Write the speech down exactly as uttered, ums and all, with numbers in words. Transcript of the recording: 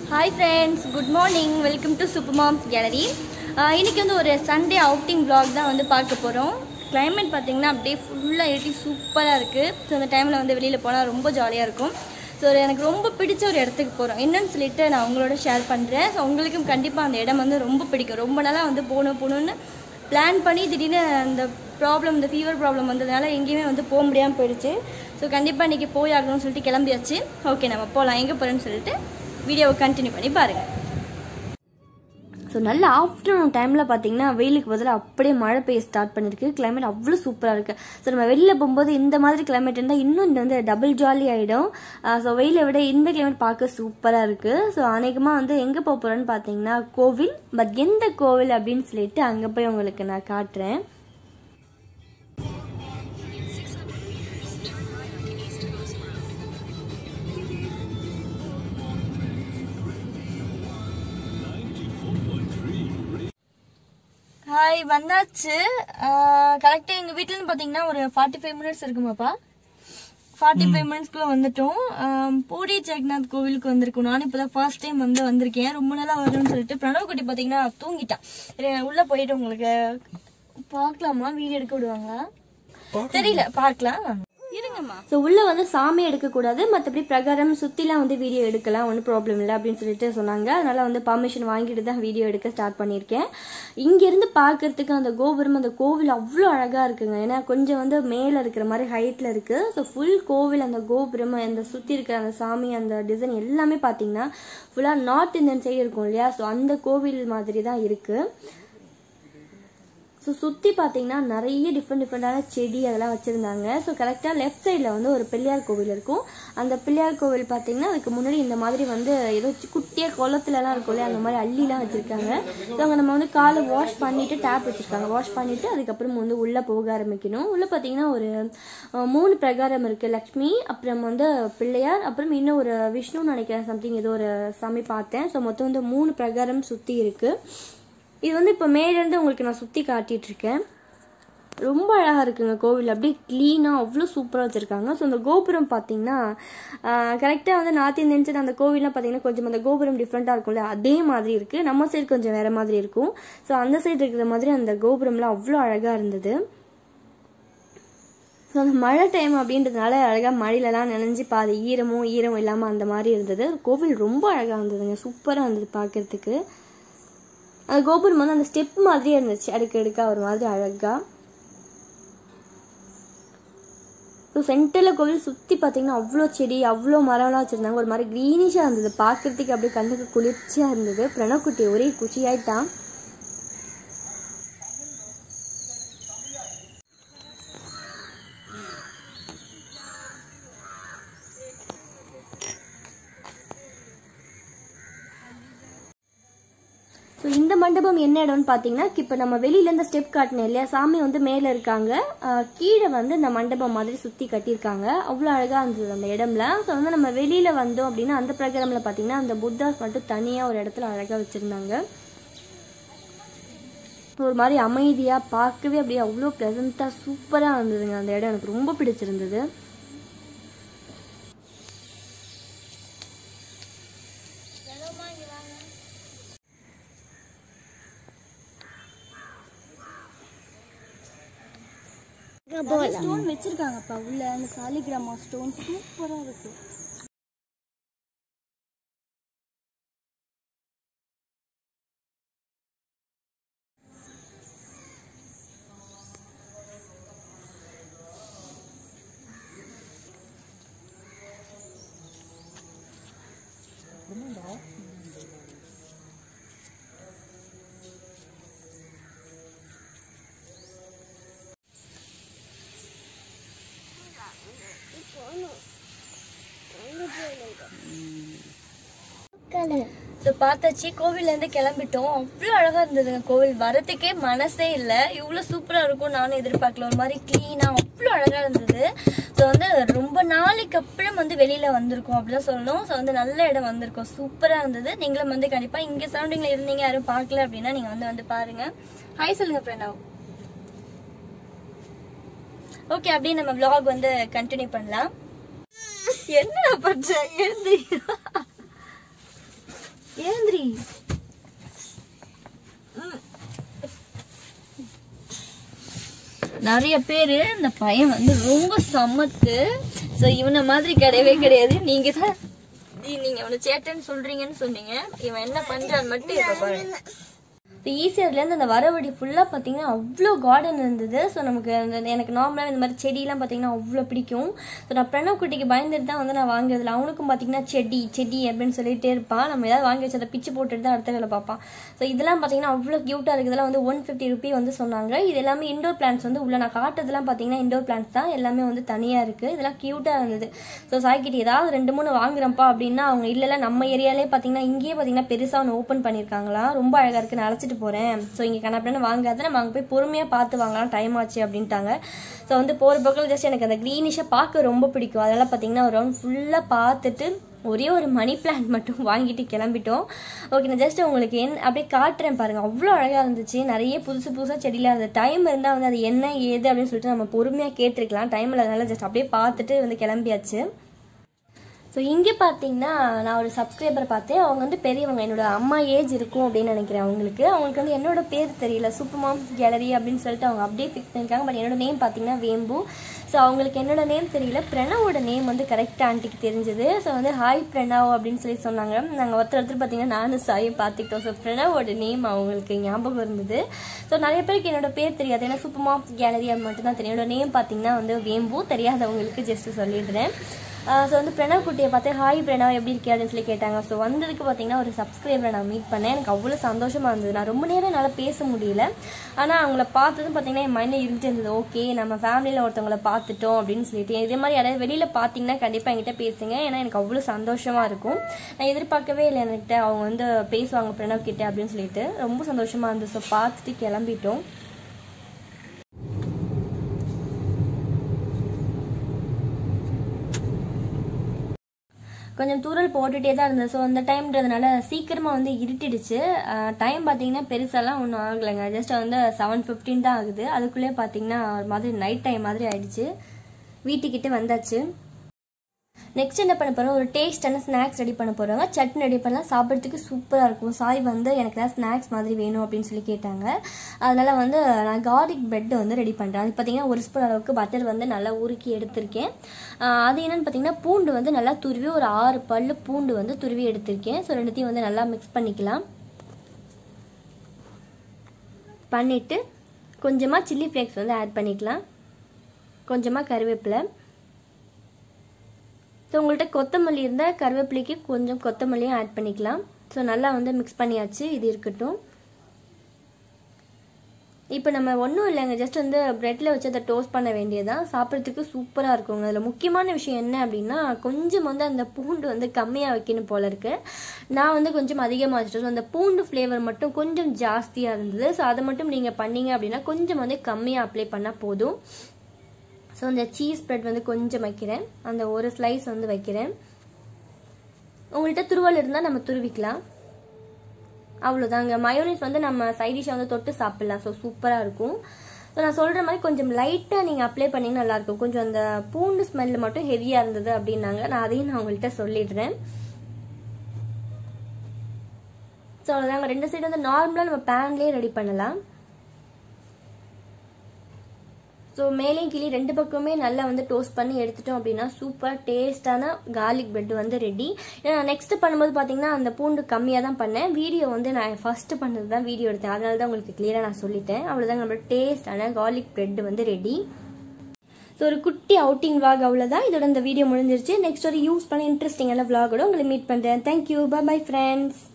Hi friends, good morning. Welcome to Super Moms Gallery. இன்னைக்கு வந்து ஒரு சண்டே அவுட்டிங் vlog தான் வந்து பார்க்க போறோம். Climate பாத்தீங்கன்னா அப்படியே ஃபுல்லா ஏட்டி சூப்பரா இருக்கு. சோ அந்த டைம்ல வந்து வெளியில போனா ரொம்ப ஜாலியா இருக்கும். சோ எனக்கு ரொம்ப பிடிச்ச ஒரு இடத்துக்கு போறோம். என்னன்னு சொல்லிட்டு நான் உங்களோட ஷேர் பண்றேன். சோ உங்களுக்கும் கண்டிப்பா அந்த இடம் வந்து ரொம்ப பிடிக்கும். ரொம்ப நாளா வந்து போணும் போணும்னு பிளான் பண்ணி திடீர்னு அந்த ப்ராப்ளம் இந்த ஃபீவர் ப்ராப்ளம் வந்ததுனால எங்கேயுமே வந்து போக முடியாமல் போயிடுச்சு. ஸோ கண்டிப்பாக இன்றைக்கி போய் ஆகணும்னு சொல்லிட்டு கிளம்பியாச்சு. ஓகே நம்ம போகலாம், எங்கே போகிறேன்னு சொல்லிட்டு வீடியோவை கண்டினியூ பண்ணி பாருங்கள். ஸோ நல்ல ஆஃப்டர்நூன் டைமில் பார்த்தீங்கன்னா வெயிலுக்கு பதிலாக அப்படியே மழை பெய்ய ஸ்டார்ட் பண்ணியிருக்கு. கிளைமேட் அவ்வளோ சூப்பராக இருக்குது. ஸோ நம்ம வெளியில் போகும்போது இந்த மாதிரி கிளைமேட் இருந்தால் இன்னும் இந்த வந்து டபுள் ஜாலி ஆகிடும். ஸோ வெயிலை விட இந்த கிளைமேட் பார்க்க சூப்பராக இருக்குது. ஸோ அநேகமாக வந்து எங்கே போக போகிறோன்னு பார்த்தீங்கன்னா கோவில். பட் எந்த கோவில் அப்படின்னு சொல்லிட்டு அங்கே போய் உங்களுக்கு நான் காட்டுறேன். ஹாய், வந்தாச்சு. கரெக்டாக எங்கள் வீட்டிலேருந்து பார்த்தீங்கன்னா ஒரு ஃபார்ட்டி ஃபைவ் மினிட்ஸ் இருக்குமாப்பா. ஃபார்ட்டி ஃபைவ் மினிட்ஸ்க்குள்ளே வந்துட்டோம். பூரி ஜெகநாத் கோவிலுக்கு வந்திருக்கோம். நானும் இப்போ தான் ஃபர்ஸ்ட் டைம் வந்து வந்திருக்கேன். ரொம்ப நாளாக வரும்னு சொல்லிட்டு பிரணவ் குட்டி பார்த்தீங்கன்னா தூங்கிட்டான். உள்ளே போயிட்டு உங்களுக்கு பார்க்கலாமா, வீடியோ எடுக்க விடுவாங்களா தெரியல, பார்க்கலாம் இருங்கம்மா. ஸோ உள்ள வந்து சாமி எடுக்கக்கூடாது, மற்றபடி பிரகாரம் சுற்றிலாம் வந்து வீடியோ எடுக்கலாம், ஒன்றும் ப்ராப்ளம் இல்லை அப்படின்னு சொல்லிட்டு சொன்னாங்க. அதனால வந்து பர்மிஷன் வாங்கிட்டு தான் வீடியோ எடுக்க ஸ்டார்ட் பண்ணியிருக்கேன். இங்கேருந்து பார்க்கறதுக்கு அந்த கோபுரம், அந்த கோவில் அவ்வளோ அழகாக இருக்குங்க. ஏன்னா கொஞ்சம் வந்து மேலே இருக்கிற மாதிரி ஹைட்டில் இருக்குது. ஸோ ஃபுல் கோவில், அந்த கோபுரம், அந்த சுற்றி இருக்கிற அந்த சாமி, அந்த டிசைன் எல்லாமே பார்த்தீங்கன்னா ஃபுல்லாக நார்த் இந்தியன் சைடு இருக்கும் இல்லையா. ஸோ அந்த கோவில் மாதிரி தான் இருக்குது. ஸோ சுற்றி பார்த்தீங்கன்னா நிறைய டிஃப்ரெண்ட் டிஃப்ரெண்டான செடி அதெல்லாம் வச்சுருந்தாங்க. ஸோ கரெக்டாக லெஃப்ட் சைடில் வந்து ஒரு பிள்ளையார் கோவில் இருக்கும். அந்த பிள்ளையார் கோவில் பார்த்தீங்கன்னா அதுக்கு முன்னாடி இந்த மாதிரி வந்து ஏதோ குட்டியாக குளத்துலலாம் இருக்கும் இல்லையா, அந்த மாதிரி அள்ளிலாம் வச்சுருக்காங்க. ஸோ அங்கே நம்ம வந்து காலை வாஷ் பண்ணிவிட்டு டேப் வச்சுருக்காங்க. வாஷ் பண்ணிவிட்டு அதுக்கப்புறம் வந்து உள்ளே போக ஆரம்பிக்கணும். உள்ளே பார்த்தீங்கன்னா ஒரு மூணு பிரகாரம் இருக்குது. லக்ஷ்மி, அப்புறம் வந்து பிள்ளையார், அப்புறம் இன்னும் ஒரு விஷ்ணுன்னு நினைக்கிறேன், சம்திங் ஏதோ ஒரு சாமி பார்த்தேன். ஸோ மொத்தம் வந்து மூணு பிரகாரம் சுற்றி இருக்குது. இது வந்து இப்போ மேலேருந்து உங்களுக்கு நான் சுற்றி காட்டிகிட்ருக்கேன். ரொம்ப அழகாக இருக்குங்க கோவில், அப்படியே க்ளீனாக அவ்வளோ சூப்பராக வச்சுருக்காங்க. ஸோ அந்த கோபுரம் பார்த்தீங்கன்னா கரெக்டாக வந்து நார்த் இந்தியன் சைடு அந்த கோவில்லாம் பார்த்தீங்கன்னா கொஞ்சம் அந்த கோபுரம் டிஃப்ரெண்ட்டாக இருக்கும்ல, அதே மாதிரி இருக்குது. நம்ம சைடு கொஞ்சம் வேறு மாதிரி இருக்கும். ஸோ அந்த சைடு இருக்கிற மாதிரி அந்த கோபுரம்லாம் அவ்வளோ அழகாக இருந்தது. ஸோ அந்த மழை டைம் அப்படின்றதுனால அழகாக மழையிலலாம் நினைஞ்சு பாதி ஈரமும் ஈரமும் இல்லாமல் அந்த மாதிரி இருந்தது. கோவில் ரொம்ப அழகாக இருந்ததுங்க, சூப்பராக இருந்தது பார்க்குறதுக்கு. அந்த கோபுரம் வந்து அந்த ஸ்டெப் மாதிரியே இருந்துச்சு, அடுக்கு அடுக்கா ஒரு மாதிரி அழகா. ஸோ சென்டரில் கோவில் சுற்றி பார்த்தீங்கன்னா அவ்வளோ செடி, அவ்வளோ மரம்லாம் வச்சுருந்தாங்க. ஒரு மாதிரி க்ரீனிஷாக இருந்தது, பார்க்கறதுக்கு அப்படியே கண்ணுக்கு குளிர்ச்சியாக இருந்தது. பிரணக்குட்டி ஒரே குச்சியாயிட்டான். ஸோ இந்த மண்டபம் என்ன இடம்னு பார்த்தீங்கன்னா, இப்போ நம்ம வெளியிலேருந்து ஸ்டெப் காட்டினேன் இல்லையா, சாமி வந்து மேலே இருக்காங்க, கீழே வந்து இந்த மண்டபம் மாதிரி சுற்றி கட்டியிருக்காங்க. அவ்வளோ அழகாக இருந்தது அந்த இடம்ல. ஸோ வந்து நம்ம வெளியில் வந்தோம் அப்படின்னா அந்த பிரகாரமில் பார்த்தீங்கன்னா அந்த புத்தாஸ் மட்டும் தனியாக ஒரு இடத்துல அழகாக வச்சுருந்தாங்க. ஒரு மாதிரி அமைதியாக பார்க்கவே அப்படியே அவ்வளோ ப்ளசண்ட்டாக சூப்பராக இருந்ததுங்க அந்த இடம். எனக்கு ரொம்ப பிடிச்சிருந்தது. ஸ்டோன் வச்சிருக்காங்கப்பா உள்ள, அந்த சாலிகிராமா ஸ்டோன் சூப்பரா இருக்கு. ஸோ பார்த்தாச்சு, கோவிலேருந்து கிளம்பிட்டோம். அவ்வளோ அழகாக இருந்ததுங்க கோவில். வரத்துக்கே மனசே இல்லை, இவ்வளோ சூப்பராக இருக்கும் நானும் எதிர்பார்க்கல. ஒரு மாதிரி க்ளீனாக அவ்வளோ அழகாக இருந்தது. ஸோ வந்து ரொம்ப நாளைக்கு அப்புறம் வந்து வெளியில் வந்திருக்கோம் அப்படிதான் சொல்லணும். ஸோ வந்து நல்ல இடம் வந்திருக்கோம், சூப்பராக இருந்தது. நீங்களும் வந்து கண்டிப்பாக இங்கே சரௌண்டிங்கில் இருந்தீங்க, யாரும் பார்க்கல அப்படின்னா நீங்கள் வந்து வந்து பாருங்கள். ஹாய் சொல்லுங்கள் பிரணவ். ஓகே, அப்படியே நம்ம vlog வந்து கண்டினியூ பண்ணலாம். என்ன பண்ற? எழுந்து ஏந்திரி. நிறைய பேரு இந்த பையன் வந்து ரொம்ப சமத்து. சோ இவனை மாதிரி கிடையவே கிடையாது. நீங்க தான் நீங்க அவனை சேட்டன்னு சொல்றீங்கன்னு சொன்னீங்க. இவன் என்ன பண்றான்னு மட்டும் இப்ப பாருங்க. ஈஸியார்லேருந்து அந்த வரவழி ஃபுல்லாக பார்த்தீங்கன்னா அவ்வளோ கார்டன் இருந்தது. ஸோ நமக்கு அந்த எனக்கு நார்மலாக இந்த மாதிரி செடியெலாம் பார்த்தீங்கன்னா அவ்வளோ பிடிக்கும். ஸோ நான் பிரணவ் குட்டிக்கு பயந்துட்டு தான் வந்து நான் வாங்குறதில்ல. அவனுக்கும் பார்த்தீங்கன்னா செடி செடி அப்படின்னு சொல்லிகிட்டே இருப்பான். நம்ம ஏதாவது வாங்கி வச்சு அதை பிச்சு போட்டுட்டு தான் அடுத்த வேலை பார்ப்பான். ஸோ இதெல்லாம் பார்த்தீங்கன்னா அவ்வளோ க்யூட்டாக இருக்குது. இதெல்லாம் வந்து ஒன் ஃபிஃப்டி ருபி வந்து சொன்னாங்க. இது எல்லாமே இண்டோர் பிளான்ஸ் வந்து உள்ள நான் காட்டுறதுலாம் பார்த்தீங்கன்னா இண்டோர் பிளான்ஸ் தான். எல்லாமே வந்து தனியாக இருக்குது. இதெல்லாம் க்யூட்டாக இருந்தது. ஸோ சாய்கிட்ட ஏதாவது ரெண்டு மூணு வாங்குறப்பா அப்படின்னா அவங்க இல்லைல்ல நம்ம ஏரியாலே பார்த்தீங்கன்னா இங்கேயே பார்த்தீங்கன்னா பெருசாக ஒன்று ஓப்பன் பண்ணியிருக்காங்களா, ரொம்ப அழகாக இருக்குது, நான் அழைச்சிட்டு போகிறேன். ஸோ இங்கே கண்ணாப்பின்னு வாங்காத நம்ம அங்கே போய் பொறுமையாக பார்த்து வாங்கலாம், டைம் ஆச்சு அப்படின்ட்டாங்க. ஸோ வந்து போகிற பக்கம் ஜஸ்ட் எனக்கு அந்த க்ரீனிஷாக பார்க்க ரொம்ப பிடிக்கும். அதெல்லாம் பார்த்தீங்கன்னா ஒரு ரவுண்ட் ஃபுல்லாக பார்த்துட்டு ஒரே ஒரு மணி பிளான்ட் மட்டும் வாங்கிட்டு கிளம்பிட்டோம். ஓகே, நான் ஜஸ்ட் உங்களுக்கு என் அப்படியே காட்டுறேன் பாருங்கள். அவ்வளோ அழகாக இருந்துச்சு. நிறைய புதுசு புதுசாக செடியில் அந்த டைம் இருந்தால் வந்து அது என்ன ஏது அப்படின்னு சொல்லிட்டு நம்ம பொறுமையாக கேட்டிருக்கலாம். டைம் இல்லாதனால ஜஸ்ட் அப்படியே பார்த்துட்டு வந்து கிளம்பியாச்சு. ஸோ இங்கே பார்த்தீங்கன்னா நான் ஒரு சப்ஸ்கிரைபர் பார்த்தேன். அவங்க வந்து பெரியவங்க, என்னோட அம்மா ஏஜ் இருக்கும் அப்படின்னு நினைக்கிறேன். அவங்களுக்கு அவங்களுக்கு வந்து என்னோட பேர் தெரியல, சூப்பர் மாம் கேலரி அப்படின்னு சொல்லிட்டு அவங்க அப்படியே ஃபிக்ஸ் பண்ணியிருக்காங்க. பட் என்னோட நேம் பார்த்தீங்கன்னா வேம்பு. ஸோ அவங்களுக்கு என்னோட நேம் தெரியல, பிரணவோட நேம் வந்து கரெக்டாக ஆண்டிக்கு தெரிஞ்சது. ஸோ வந்து ஹாய் பிரணவ் அப்படின்னு சொல்லி சொன்னாங்க. நாங்கள் ஒருத்தர் ஒருத்தர் பார்த்தீங்கன்னா நானும் சாயை பார்த்துக்கிட்டோம். ஸோ பிரணவோட நேம் அவங்களுக்கு ஞாபகம் இருந்தது. ஸோ நிறைய பேருக்கு என்னோட பேர் தெரியாது, ஏன்னா சூப்பர் மாம் கேலரி அது மட்டும் தான் தெரியும். என்னோட நேம் பார்த்தீங்கன்னா வந்து வேம்பு. தெரியாதவங்களுக்கு ஜஸ்ட் சொல்லிடுறேன். ஸோ வந்து பிரணவ் குட்டியை பார்த்து ஹாய் பிரணவ் எப்படி இருக்கே அப்படின்னு சொல்லி கேட்டாங்க. ஸோ வந்ததுக்கு பார்த்தீங்கன்னா ஒரு சப்ஸ்கிரைபரை நான் மீட் பண்ணேன். எனக்கு அவ்வளோ சந்தோஷமாக இருந்தது. நான் ரொம்ப நேரம் என்னால் பேச முடியல. ஆனால் அவங்கள பார்த்ததும் பார்த்தீங்கன்னா என் மைண்டில் இருந்துட்டு இருந்தது, ஓகே நம்ம ஃபேமிலியில் ஒருத்தவங்களை பார்த்துட்டோம் அப்படின்னு சொல்லிட்டு. இதே மாதிரி யாராவது வெளியில் பார்த்தீங்கன்னா கண்டிப்பாக என்கிட்ட பேசுங்க, ஏன்னா எனக்கு அவ்வளோ சந்தோஷமாக இருக்கும். நான் எதிர்பார்க்கவே இல்லை என்கிட்ட அவங்க வந்து பேசுவாங்க பிரணவ் கிட்டே அப்படின்னு சொல்லிட்டு. ரொம்ப சந்தோஷமாக இருந்தது. ஸோ பார்த்துட்டு கிளம்பிட்டோம். கொஞ்சம் தூரல் போட்டுகிட்டே தான் இருந்தது. ஸோ அந்த டைம்ன்றதுனால சீக்கிரமாக வந்து இருட்டிடுச்சு. டைம் பார்த்தீங்கன்னா பெருசாலாம் ஒன்றும் ஆகலைங்க. ஜஸ்ட் வந்து செவன் ஃபிஃப்டின் தான் ஆகுது. அதுக்குள்ளே பார்த்தீங்கன்னா ஒரு மாதிரி நைட் டைம் மாதிரி ஆயிடுச்சு. வீட்டுக்கிட்ட வந்தாச்சு. நெக்ஸ்ட் என்ன பண்ண போகிறோம், ஒரு டேஸ்டான ஸ்நாக்ஸ் ரெடி பண்ண போகிறாங்க. சட்னி ரெடி பண்ணலாம், சாப்பிட்றதுக்கு சூப்பராக இருக்கும். சாய் வந்து எனக்கு தான் ஸ்நாக்ஸ் மாதிரி வேணும் அப்படின்னு சொல்லி கேட்டாங்க. அதனால் வந்து நான் கார்லிக் பிரெட் வந்து ரெடி பண்ணுறேன். அது பார்த்தீங்கன்னா ஒரு ஸ்பூன் அளவுக்கு பட்டர் வந்து நல்லா உருக்கி எடுத்திருக்கேன். அது என்னென்னு பார்த்தீங்கன்னா பூண்டு வந்து நல்லா துருவி ஒரு ஆறு பல்லு பூண்டு வந்து துருவி எடுத்திருக்கேன். ஸோ ரெண்டுத்தையும் வந்து நல்லா மிக்ஸ் பண்ணிக்கலாம். பண்ணிவிட்டு கொஞ்சமாக சில்லி ஃப்ளேக்ஸ் வந்து ஆட் பண்ணிக்கலாம், கொஞ்சமாக கருவேப்பிலை. ஸோ உங்கள்கிட்ட கொத்தமல்லி இருந்தால் கருவேப்பிலைக்கு கொஞ்சம் கொத்தமல்லியும் ஆட் பண்ணிக்கலாம். ஸோ நல்லா வந்து மிக்ஸ் பண்ணியாச்சு. இது இருக்கட்டும். இப்போ நம்ம ஒன்றும் இல்லைங்க, ஜஸ்ட் வந்து ப்ரெட்டில் வச்சு அதை டோஸ்ட் பண்ண வேண்டியதான். சாப்பிட்றதுக்கு சூப்பராக இருக்குங்க. அதில் முக்கியமான விஷயம் என்ன அப்படின்னா கொஞ்சம் வந்து அந்த பூண்டு வந்து கம்மியாக வைக்கணும் போல இருக்கு. நான் வந்து கொஞ்சம் அதிகமாக வச்சுட்டேன். ஸோ அந்த பூண்டு ஃப்ளேவர் மட்டும் கொஞ்சம் ஜாஸ்தியாக இருந்தது. ஸோ அதை மட்டும் நீங்கள் பண்ணீங்க அப்படின்னா கொஞ்சம் வந்து கம்மியாக அப்ளை பண்ணால் போதும். ஸோ அந்த சீஸ் பிரெட் வந்து கொஞ்சம் வைக்கிறேன், அந்த ஒரு ஸ்லைஸ் வந்து வைக்கிறேன். உங்கள்கிட்ட துருவல் இருந்தால் நம்ம துருவிக்கலாம், அவ்வளோதாங்க. மயோனைஸ் வந்து நம்ம சைடிஷை வந்து தொட்டு சாப்பிட்லாம். ஸோ சூப்பராக இருக்கும். ஸோ நான் சொல்கிற மாதிரி கொஞ்சம் லைட்டாக நீங்கள் அப்ளை பண்ணிங்கன்னா நல்லாயிருக்கும். கொஞ்சம் அந்த பூண்டு ஸ்மெல்லு மட்டும் ஹெவியாக இருந்தது அப்படின்னாங்க. நான் அதையும் நான் உங்கள்கிட்ட சொல்லிடுறேன். ஸோ அவ்வளோதாங்க. ரெண்டு சைடு வந்து நார்மலாக நம்ம பேன்லேயே ரெடி பண்ணலாம். ஸோ மேலேயும் கீழே ரெண்டு பக்கமே நல்லா வந்து டோஸ்ட் பண்ணி எடுத்துட்டோம் அப்படின்னா சூப்பராக டேஸ்டான கார்லிக் பிரெட் வந்து ரெடி. ஏன்னா நான் நெக்ஸ்ட் பண்ணும்போது பார்த்தீங்கன்னா அந்த பூண்டு கம்மியாக தான் பண்ணேன். வீடியோ வந்து நான் ஃபஸ்ட்டு பண்ணது தான் வீடியோ எடுத்தேன், அதனால தான் உங்களுக்கு கிளியராக நான் சொல்லிட்டேன். அவ்வளோதான், நம்மளோட டேஸ்டான கார்லிக் பிரெட் வந்து ரெடி. ஸோ ஒரு குட்டி அவுட்டிங் விளாக் அவ்வளோதான். இதோட இந்த வீடியோ முடிஞ்சிருச்சு. நெக்ஸ்ட் ஒரு யூஸ் பண்ண இன்ட்ரெஸ்டிங்கான விளாகோட உங்களை மீட் பண்ணுறேன். Thank you, bye bye friends.